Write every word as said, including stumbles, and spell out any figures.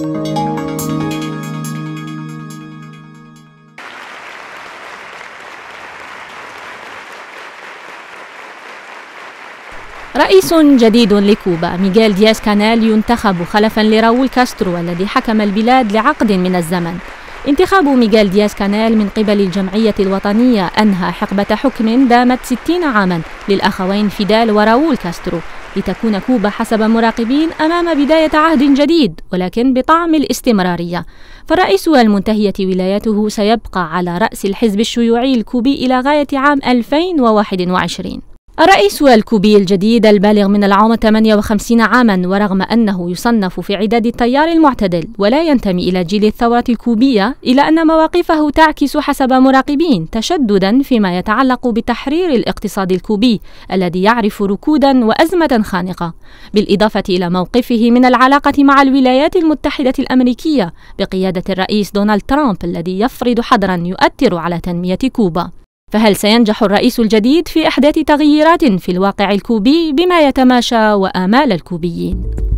رئيس جديد لكوبا ميغيل دياز كانيل ينتخب خلفاً لراؤول كاسترو الذي حكم البلاد لعقد من الزمن. انتخاب ميغيل دياز كانيل من قبل الجمعية الوطنية أنهى حقبة حكم دامت ستين عاماً للأخوين فيدال وراؤول كاسترو، لتكون كوبا حسب مراقبين أمام بداية عهد جديد ولكن بطعم الاستمرارية، فالرئيس المنتهية ولايته سيبقى على رأس الحزب الشيوعي الكوبي إلى غاية عام ألفين وواحد وعشرين. الرئيس الكوبي الجديد البالغ من العمر ثمانية وخمسين عاماً، ورغم أنه يصنف في عداد التيار المعتدل ولا ينتمي إلى جيل الثورة الكوبية، إلا أن مواقفه تعكس حسب مراقبين تشدداً فيما يتعلق بتحرير الاقتصاد الكوبي الذي يعرف ركوداً وأزمة خانقة، بالإضافة إلى موقفه من العلاقة مع الولايات المتحدة الأمريكية بقيادة الرئيس دونالد ترامب الذي يفرض حظراً يؤثر على تنمية كوبا. فهل سينجح الرئيس الجديد في إحداث تغييرات في الواقع الكوبي بما يتماشى وآمال الكوبيين؟